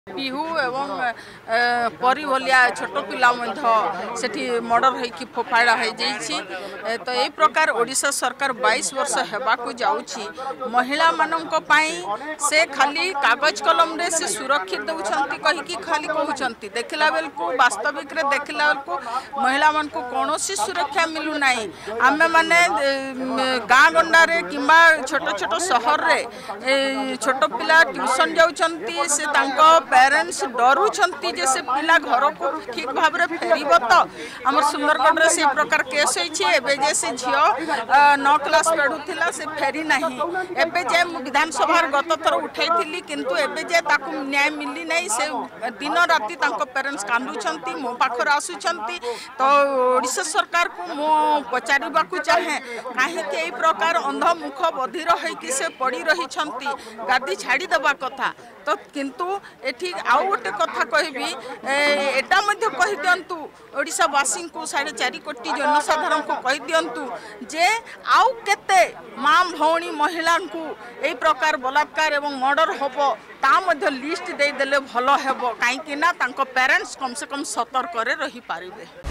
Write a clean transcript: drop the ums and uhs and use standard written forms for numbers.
पिहू एवं परी भलिया छोट पिला सेठी मर्डर होइकी फोफाड़ा हो जाइछि। तो यही प्रकार ओडिशा सरकार 22 वर्ष हेबाकु जाउछि। महिला माननक पई से खाली कागज कलम रे से सुरक्षित दउछंती कहिकी खाली कहउछंती, देखला बेलकु वास्तविक रे देखला बेलकु महिला मान को कोनोसी सुरक्षा मिलु नाही। आमे माने गाँ गंडा रे किंबा छोट छोट शहर रे छोट पिला ट्यूशन जाउछंती, से तांको पेरेंट्स डरुछंती जे से पिला घर को ठीक भाव रे फेरिबो। तो हमर सुंदरगढ़ रे से प्रकार केस होइछि। एबे जे से झियो 9 क्लास पढुथिला से फेरी नाही। एबे जे विधानसभा गत थर उठैथिली किंतु एबे जे ताकू न्याय मिलि नाही। से दिन राति तांको पेरेंट्स कांदुछंती, मो पाखर आसुछंती। तो ओडिशा सरकार को मो पचारिबा को चाहे काहे के एई प्रकार अंध मुख बधिर होइकि से पड़ी रहिछंती, गादी छाड़ी दबा कथा। तो किंतु एठी आउ गोटे कथा कहबी, एटा मध्य कहि दियंतु ओडिशावासी को 4.5 कोटी जनसाधारण को कहि दियंतु जे आउ केते मां भौणी महिला को एई प्रकार बलात्कार एवं मर्डर होबो ता मध्य लिस्ट दे देले भलो हेबो, काहे कि ना तांको पेरेंट्स कम से कम सतर्क रे रही पारिबे।